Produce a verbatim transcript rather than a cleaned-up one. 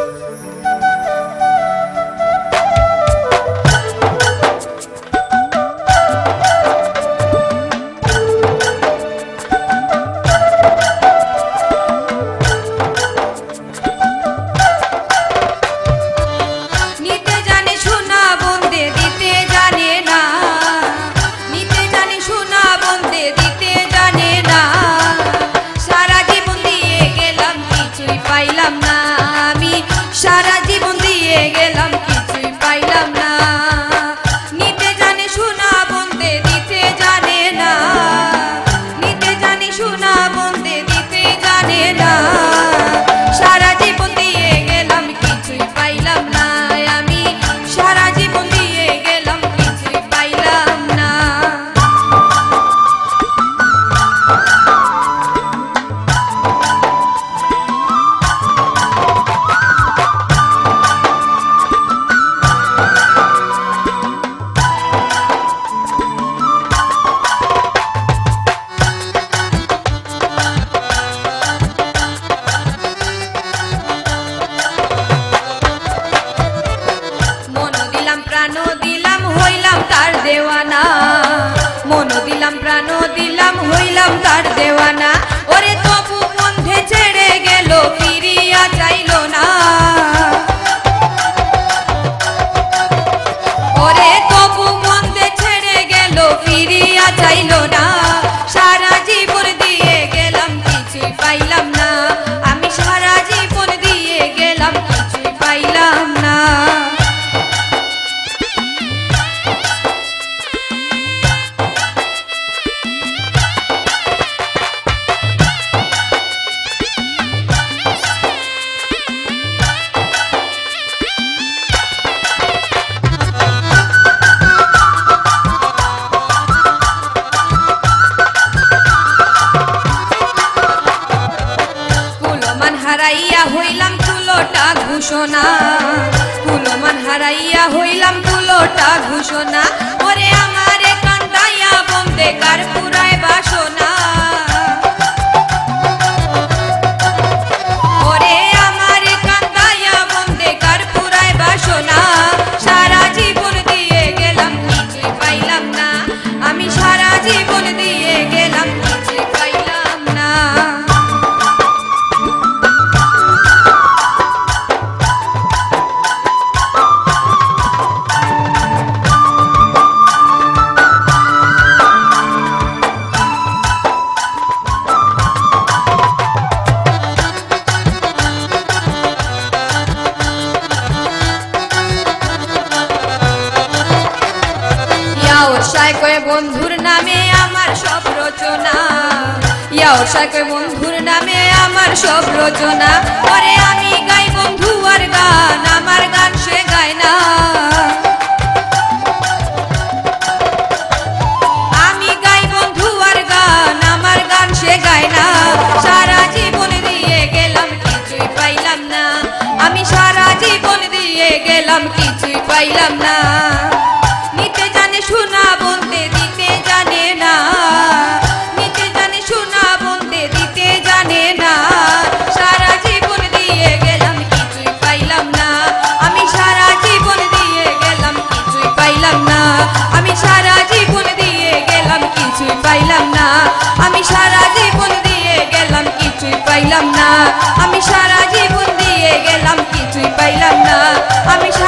ঘোষণা কুলমান হারাইয়া হইলাম তুলোটা ঘোষণা ওরে আমারে কান্দাইয়া বন্দে কার পুরায় বাসনা ওরে আমারে কান্দাইয়া বন্দে কার পুরায় বাসনা সারা জীবন দিয়ে গেলাম কিছুই পাইলাম না আমি সারা জীবন দিয়ে গেলাম কিছুই পাইলাম না বন্ধুর নামে আমার সব রচনা ইয়াওর শাহ বন্ধুর নামে আমার সব রচনা ওরে আমি গাই বন্ধু আর গান আমার গান সে গায় না আমি গাই বন্ধু আর গান আমার গান সে গায় না সারা জীবন দিয়ে গেলাম কিছুই পাইলাম না আমি সারা জীবন দিয়ে গেলাম কিছুই পাইলাম না নিতে জানে শোনা বলতে দিতে জানে না নিতে জানে শোনা বলতে দিতে জানে না সারা জীবন দিয়ে গেলাম কিছুই পাইলাম না আমি সারা জীবন দিয়ে গেলাম কিছুই পাইলাম না আমি সারা জীবন দিয়ে গেলাম কিছুই পাইলাম না আমি সারা জীবন দিয়ে গেলাম কিছুই পাইলাম না আমি সারা জীবন দিয়ে গেলাম কিছুই পাইলাম না আমি